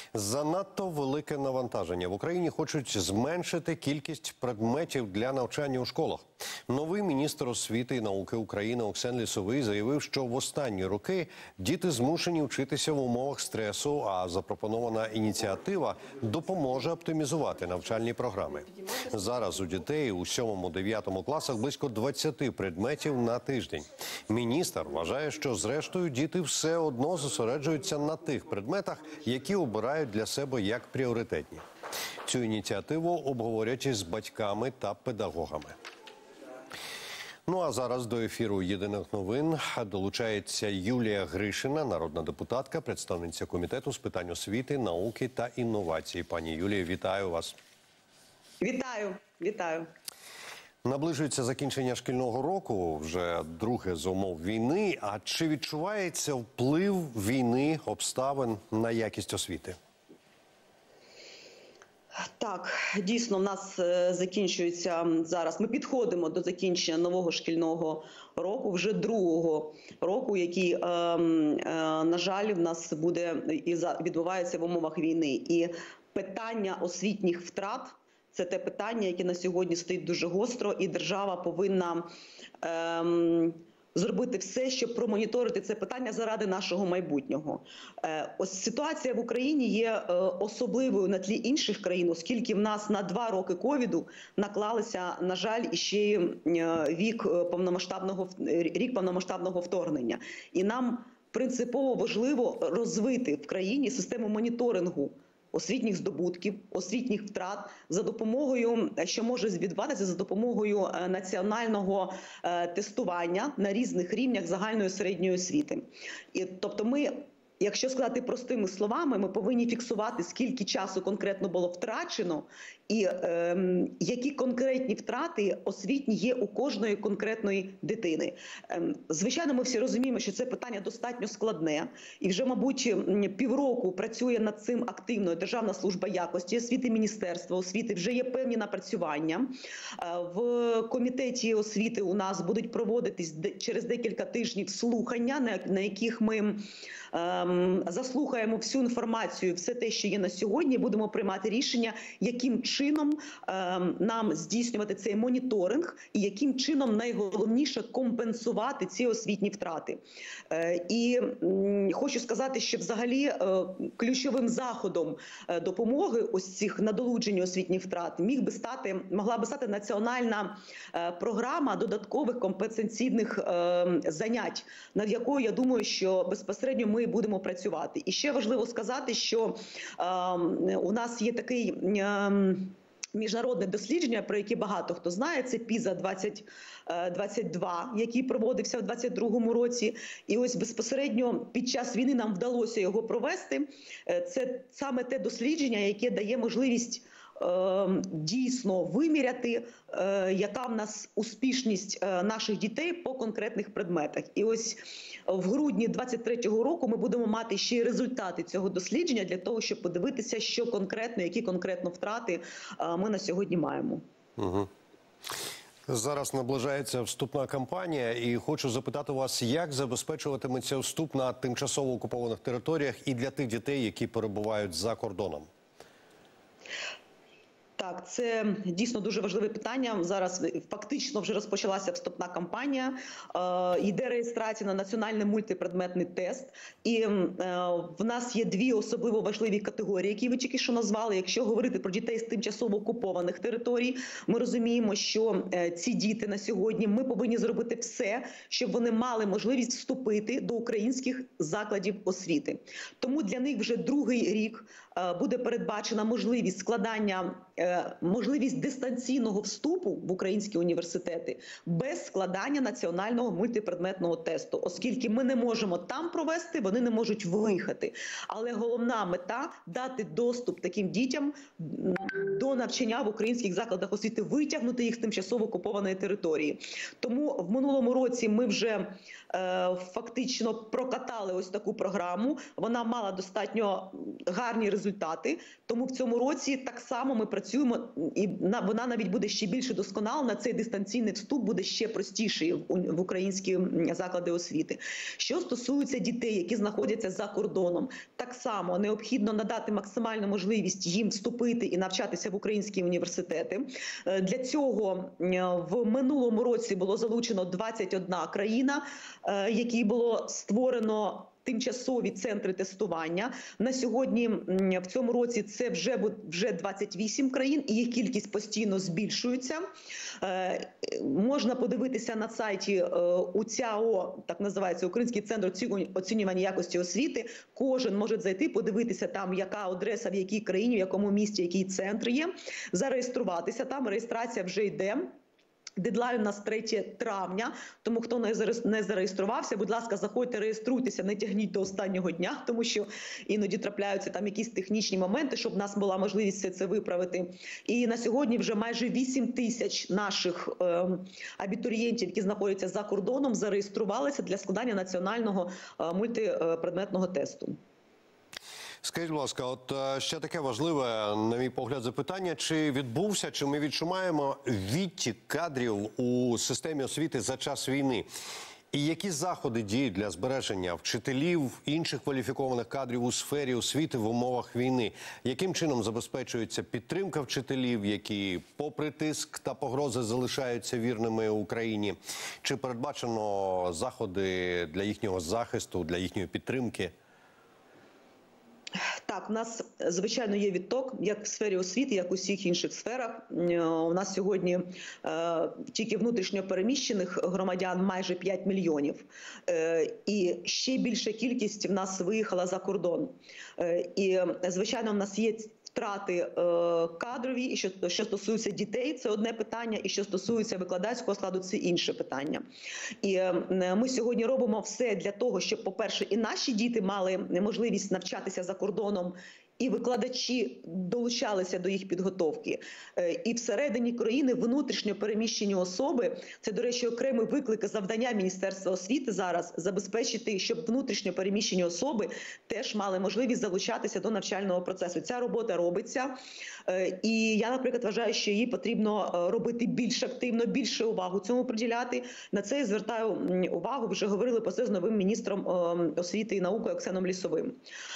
Занадто велике навантаження. В Україні хочуть зменшити кількість предметів для навчання у школах. Новий міністр освіти і науки України Оксен Лісовий заявив, що в останні роки діти змушені вчитися в умовах стресу, а запропонована ініціатива допоможе оптимізувати навчальні програми. Зараз у дітей у 7-9 класах близько 20 предметів на тиждень. Міністр вважає, що зрештою діти все одно зосереджуються на тих предметах, які обирають для себе як пріоритетні. Цю ініціативу обговорять із батьками та педагогами. Ну а зараз до ефіру «Єдиних новин» долучається Юлія Гришина, народна депутатка, представниця Комітету з питань освіти, науки та інновацій. Пані Юлія, вітаю вас. Вітаю, вітаю. Наближується закінчення шкільного року, вже друге з умов війни. А чи відчувається вплив війни, обставин на якість освіти? Так, дійсно, в нас закінчується зараз. Ми підходимо до закінчення нового шкільного року, вже другого року, який, на жаль, в нас буде і відбувається в умовах війни. І питання освітніх втрат – це те питання, яке на сьогодні стоїть дуже гостро, і держава повинна зробити все, щоб промоніторити це питання заради нашого майбутнього. Ось ситуація в Україні є особливою на тлі інших країн, оскільки в нас на 2 роки ковіду наклалися, на жаль, іще рік повномасштабного вторгнення. І нам принципово важливо розвити в країні систему моніторингу освітніх здобутків, освітніх втрат за допомогою, що може відбуватися за допомогою національного тестування на різних рівнях загальної середньої освіти. І, тобто ми, якщо сказати простими словами, ми повинні фіксувати, скільки часу конкретно було втрачено і які конкретні втрати освітні є у кожної конкретної дитини. Звичайно, ми всі розуміємо, що це питання достатньо складне. І вже, мабуть, півроку працює над цим активно Державна служба якості освіти, Міністерство освіти. Вже є певні напрацювання. В комітеті освіти у нас будуть проводитись через декілька тижнів слухання, на яких ми заслухаємо всю інформацію, все те, що є на сьогодні, будемо приймати рішення, яким чином нам здійснювати цей моніторинг і яким чином найголовніше компенсувати ці освітні втрати. І хочу сказати, що взагалі ключовим заходом допомоги ось цих надолуджень освітніх втрат могла би стати національна програма додаткових компенсаційних занять, над якою, я думаю, що безпосередньо ми будемо працювати. І ще важливо сказати, що у нас є такий міжнародне дослідження, про яке багато хто знає, це PISA 2022, який проводився в 2022 році. І ось безпосередньо під час війни нам вдалося його провести. Це саме те дослідження, яке дає можливість дійсно виміряти, яка в нас успішність наших дітей по конкретних предметах. І ось в грудні 2023 року ми будемо мати ще й результати цього дослідження для того, щоб подивитися, що конкретно, які конкретно втрати ми на сьогодні маємо. Угу. Зараз наближається вступна кампанія, і хочу запитати вас, як забезпечуватиметься вступ на тимчасово окупованих територіях і для тих дітей, які перебувають за кордоном? Так, це дійсно дуже важливе питання. Зараз фактично вже розпочалася вступна кампанія, йде реєстрація на національний мультипредметний тест. І в нас є 2 особливо важливі категорії, які ви тільки що назвали. Якщо говорити про дітей з тимчасово окупованих територій, ми розуміємо, що ці діти на сьогодні, ми повинні зробити все, щоб вони мали можливість вступити до українських закладів освіти. Тому для них вже другий рік буде передбачена можливість складання, можливість дистанційного вступу в українські університети без складання національного мультипредметного тесту, оскільки ми не можемо там провести, вони не можуть виїхати. Але головна мета – дати доступ таким дітям до навчання в українських закладах освіти, витягнути їх з тимчасово окупованої території. Тому в минулому році ми вже фактично прокатали ось таку програму. Вона мала достатньо гарні результати, тому в цьому році так само ми працюємо, і вона навіть буде ще більше досконалена. Цей дистанційний вступ буде ще простіший в українські заклади освіти. Що стосується дітей, які знаходяться за кордоном, так само необхідно надати максимальну можливість їм вступити і навчатися в українські університети. Для цього в минулому році було залучено 21 країна, які було створено тимчасові центри тестування. На сьогодні в цьому році це вже 28 країн, і їх кількість постійно збільшується. Можна подивитися на сайті УЦЯО, так називається, Український центр оцінювання якості освіти. Кожен може зайти, подивитися там, яка адреса, в якій країні, в якому місті, який центр є, зареєструватися там. Реєстрація вже йде. Дедлайн у нас 3 травня, тому хто не зареєструвався, будь ласка, заходьте, реєструйтеся, не тягніть до останнього дня, тому що іноді трапляються там якісь технічні моменти, щоб в нас була можливість все це виправити. І на сьогодні вже майже 8 тисяч наших абітурієнтів, які знаходяться за кордоном, зареєструвалися для складання національного мультипредметного тесту. Скажіть, будь ласка, от ще таке важливе, на мій погляд, запитання. Чи відбувся, чи ми відчуваємо відтік кадрів у системі освіти за час війни? І які заходи діють для збереження вчителів, інших кваліфікованих кадрів у сфері освіти в умовах війни? Яким чином забезпечується підтримка вчителів, які попри тиск та погрози залишаються вірними Україні? Чи передбачено заходи для їхнього захисту, для їхньої підтримки? Так, у нас, звичайно, є відток, як в сфері освіти, як у всіх інших сферах. У нас сьогодні тільки внутрішньо переміщених громадян майже 5 мільйонів. І ще більша кількість в нас виїхала за кордон. І, звичайно, в нас є втрати кадрові, і що стосується дітей, це одне питання, і що стосується викладацького складу, це інше питання. І ми сьогодні робимо все для того, щоб, по-перше, і наші діти мали можливість навчатися за кордоном, і викладачі долучалися до їх підготовки. І всередині країни внутрішньо переміщені особи, це, до речі, окремий виклик, завдання Міністерства освіти зараз, забезпечити, щоб внутрішньо переміщені особи теж мали можливість залучатися до навчального процесу. Ця робота робиться. І я, наприклад, вважаю, що її потрібно робити більш активно, більше увагу цьому приділяти. На це я звертаю увагу, вже говорили про це з новим міністром освіти і науки Оксеном Лісовим.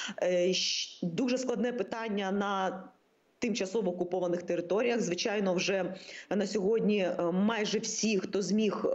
Дуже складне питання на тимчасово окупованих територіях. Звичайно, вже на сьогодні майже всі, хто зміг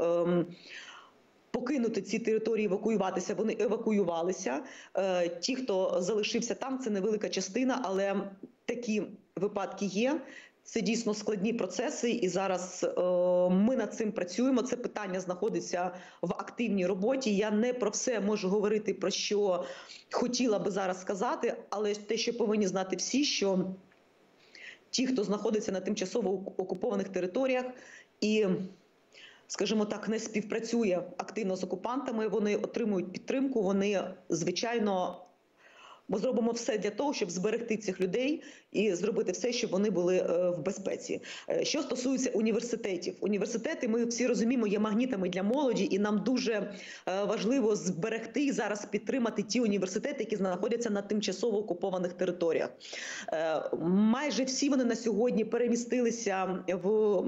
покинути ці території, евакуюватися, вони евакуювалися. Ті, хто залишився там, це невелика частина, але такі випадки є. Це дійсно складні процеси, і зараз ми над цим працюємо. Це питання знаходиться в активній роботі. Я не про все можу говорити, про що хотіла би зараз сказати, але те, що повинні знати всі, що ті, хто знаходиться на тимчасово окупованих територіях і, скажімо так, не співпрацює активно з окупантами, вони отримують підтримку, вони, звичайно, ми зробимо все для того, щоб зберегти цих людей і зробити все, щоб вони були в безпеці. Що стосується університетів. Університети, ми всі розуміємо, є магнітами для молоді, і нам дуже важливо зберегти і зараз підтримати ті університети, які знаходяться на тимчасово окупованих територіях. Майже всі вони на сьогодні перемістилися в,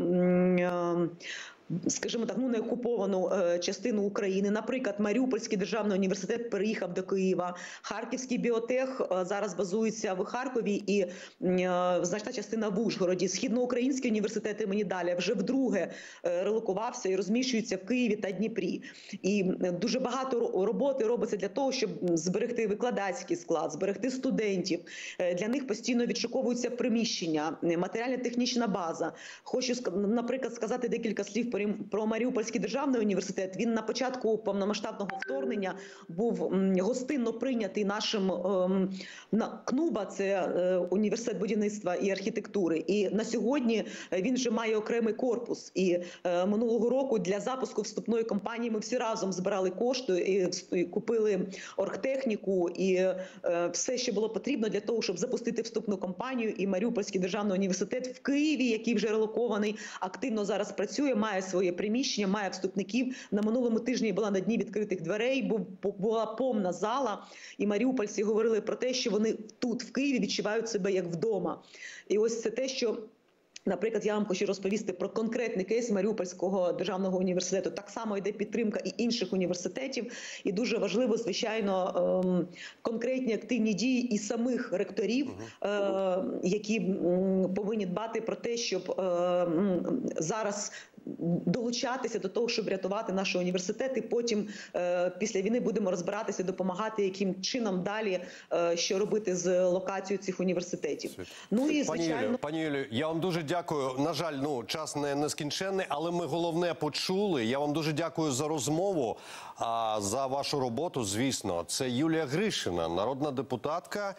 скажімо так, неокуповану частину України. Наприклад, Маріупольський державний університет переїхав до Києва, Харківський біотех зараз базується в Харкові і значна частина в Ужгороді. Східноукраїнський університет імені Даля вже вдруге релокувався і розміщується в Києві та Дніпрі. І дуже багато роботи робиться для того, щоб зберегти викладацький склад, зберегти студентів. Для них постійно відшуковуються приміщення, матеріально-технічна база. Хочу, наприклад, сказати декілька слів про Маріупольський державний університет. Він на початку повномасштабного вторгнення був гостинно прийнятий нашим КНУБА, це університет будівництва і архітектури. І на сьогодні він вже має окремий корпус. І минулого року для запуску вступної кампанії ми всі разом збирали кошти і купили оргтехніку і все, що було потрібно для того, щоб запустити вступну кампанію. І Маріупольський державний університет в Києві, який вже релокований, активно зараз працює, має своє приміщення, має вступників. На минулому тижні була на дні відкритих дверей, була повна зала, і маріупольці говорили про те, що вони тут, в Києві, відчувають себе як вдома. І ось це те, що... Наприклад, я вам хочу розповісти про конкретний кейс Маріупольського державного університету. Так само йде підтримка і інших університетів. І дуже важливо, звичайно, конкретні активні дії і самих ректорів, які повинні дбати про те, щоб зараз долучатися до того, щоб рятувати наші університети. Потім, після війни, будемо розбиратися, допомагати, яким чином далі, що робити з локацією цих університетів. Ну і, звичайно... Пані Юлію, я вам дуже дякую. На жаль, час не нескінченний, але ми головне почули. Я вам дуже дякую за розмову, за вашу роботу, звісно. Це Юлія Гришина, народна депутатка.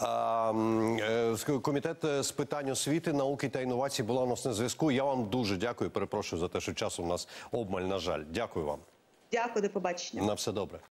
Комітет з питань освіти, науки та інновацій була у нас на зв'язку. Я вам дуже дякую. Перепрошую за те, що часу у нас обмаль, на жаль. Дякую вам. Дякую, до побачення. На все добре.